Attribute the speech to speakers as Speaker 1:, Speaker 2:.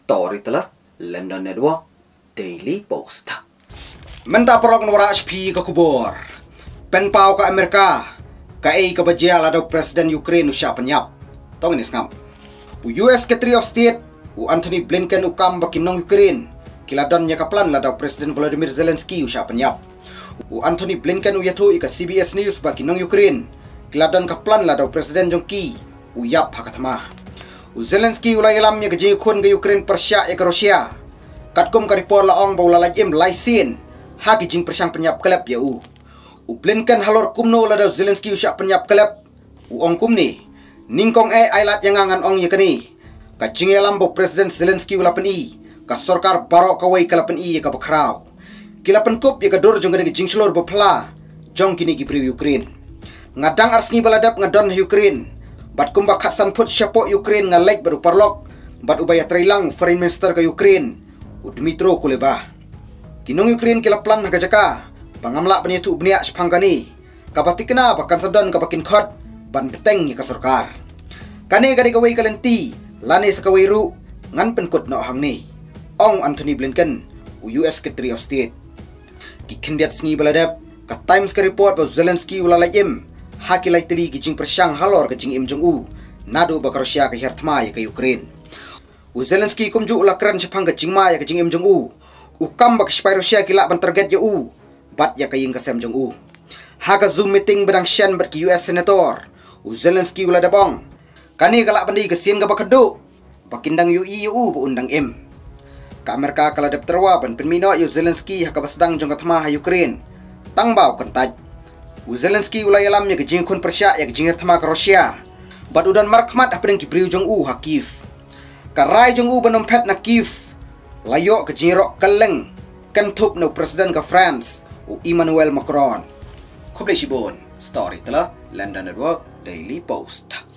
Speaker 1: story telah London Network Daily Post. Menta perok nwara HP ke kubur. Pen pau ke Amerika. Ka ke bajia ladau Presiden Ukraine usya penyap. Tong ini ngam. US Secretary of State Anthony Blinken ukam bakinong Ukraine. Kiladon nya kaplan ladau Presiden Volodymyr Zelensky usya penyap. Anthony Blinken uyatu ika CBS News bakinong Ukraine. Kiladon kaplan ladau Presiden Jongki uyap hakatama. Zelensky ulai lam nya gejing kun ke Ukraine Persia ke Rusia. Katkum ka report laong baula lajim laisin. Ha gejing persang penyap kelep ya u. Blinken halor kumno ladau Zelensky usya penyap kelep. Ong kumni ningkong ailat yang ngangan ong yakani. Kajing lambo Presiden Zelensky ulapen i. Ka sorkar barok kawai kalapen i ka bakraw. Kilapen kup ya kadur jong gede gejing selor bepla. Jong kini gibri Ukraine. Ngadang arsni baladap ngadon Ukraine. Bat kumba khatsan put syapo Ukraine ngalek baru parlok. Bat ubaya trailang Foreign Minister ke Ukraine. Dmitro Kuleba. Kinong Ukraine kilaplan nagajaka. Pangamla penyetu bniak sepangkani. Kapati kena pakan sadan kapakin khot. Ban beteng ka sarkar. Kane gadi kawai kalenti. Lane sakawai ru. Ngan penkut no hang ni. Ong Anthony Blinken. US Secretary of State. Kikendiat sengi baladap. Ka Times ka report bahwa Zelensky ulalajim. Hakilai teli gijing persyang halor gijing Im Jong-u. Nado baka Rusia ke hertma ya ke Ukraine. Zelensky kumju ulakran sepang gijing ma ya gijing Im Jong-u. Ukam bak spy Rusia kilak ban target ya u. Bat ya kaying kasem Jong-u. Haga Zoom meeting bedang syan ber ki US Senator. Zelensky uladabong. Kani kalak bandi kesin ga bakadu. Bakindang UI u bu undang M. Ka Amerika kaladap terwa ban penmino yu Zelensky haka basdang jong katma ha Ukraine. Tangbau kentaj. Zelensky ulai alam nya gejing kun Persia ya gejing hertma ka Rusia. Bat udan markmat apeng kibriu Jong-u ha Kiev. Karai Jong-u benompet na Kiev. Layo gejing rok keleng. Kentup no Presiden ka France. Emmanuel Macron. Kublai Shibon. Story telah London Network Daily Post.